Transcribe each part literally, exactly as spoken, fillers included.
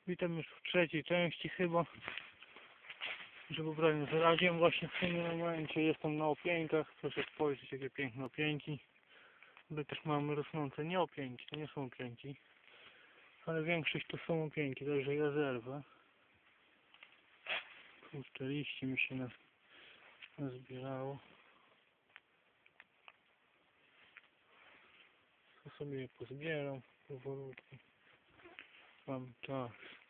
Witam już w trzeciej części chyba, że poprawię zaraziłem właśnie w tym momencie. Jestem na opieńkach, proszę spojrzeć jakie piękne opieńki. Tutaj też mamy rosnące nie opieńki, to nie są opieńki, ale większość to są opieńki, także ja zerwę. Kurczę, liści mi się nazbierało. To sobie je pozbieram powolutku. Mam czas.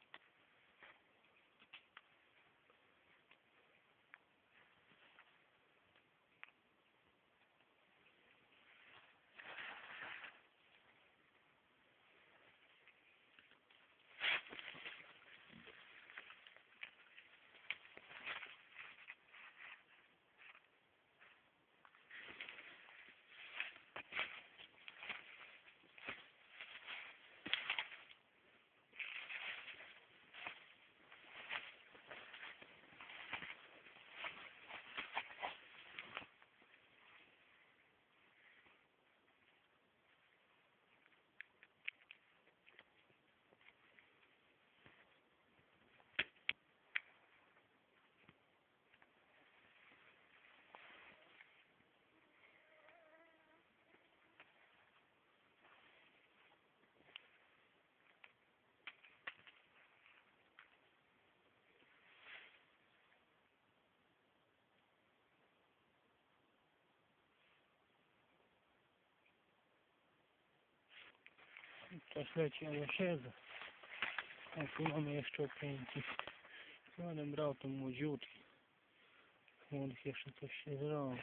Czas leci, a ja siedzę. A tu mamy jeszcze opieńki. Będę brał tą młodziutki. Z młodych jeszcze coś się zrobi.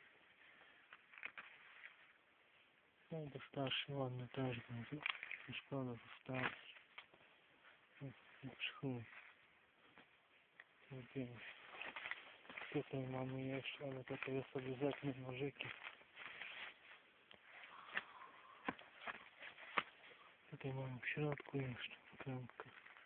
No to starszy ładny też będzie. Nie szkoda zostawić. Nie przychuj. Tutaj mamy jeszcze, ale tutaj ja sobie zetnę nożyki. Tutaj mamy w środku jeszcze krępkę.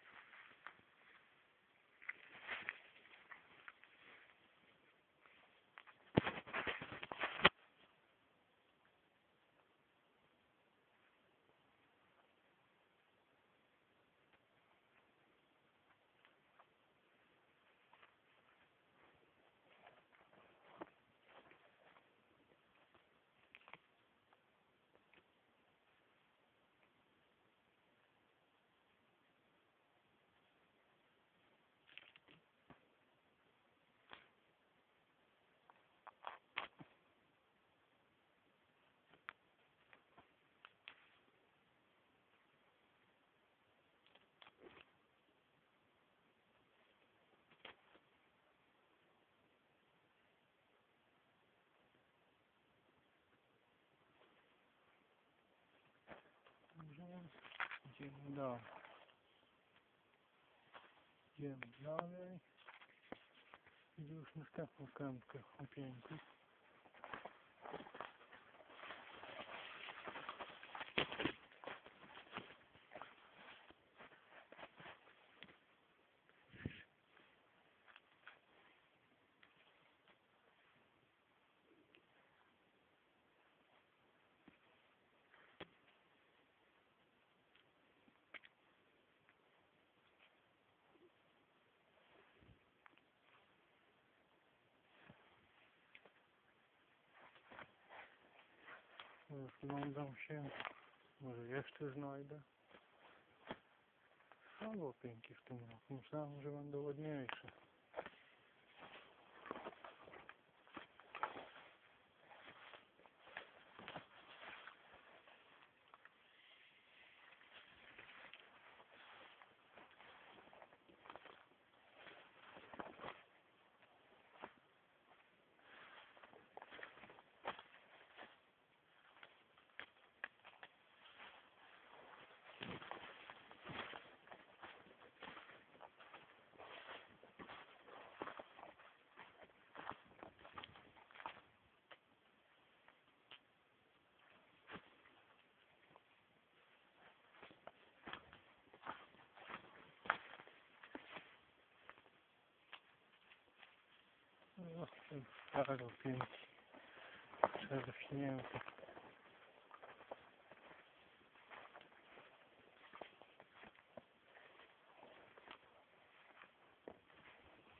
Idziemy dalej. Idziemy dalej. Idę już następną krępkę opieńki. Rozglądam się. Może jeszcze znajdę. Albo opieńki w tym roku. Myślałem, że będą ładniejsze. No, stare opieńki. Przerośnięte.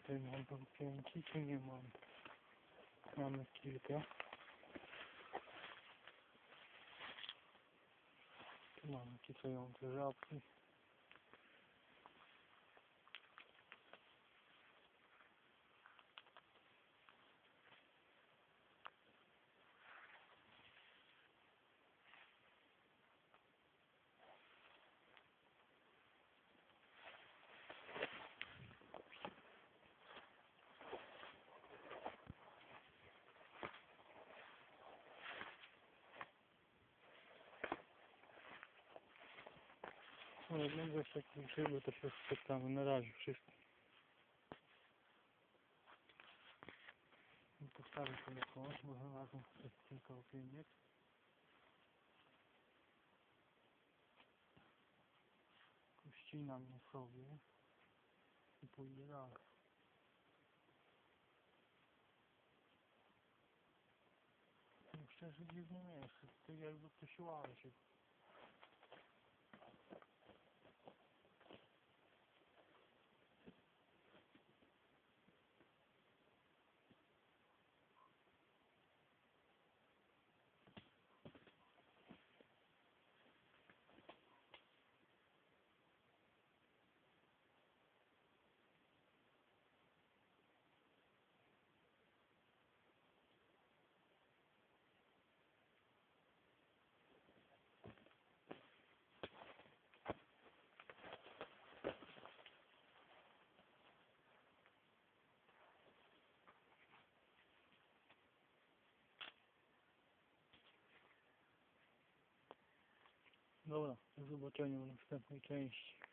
tutaj mam pięci, tu nie mam. Mamy kilka. Tu mamy kisujące żabki. No jak będę jeszcze jakieś grzyby, to się spotkamy. Na razie wszystko. Postawię sobie kogoś, bo znalazłem tutaj kilka opieniek. Ścinam je sobie i pójdę dalej. No szczerze dziwne miejsce, tutaj jakby ktoś łaził. Dobra, do zobaczenia w następnej części.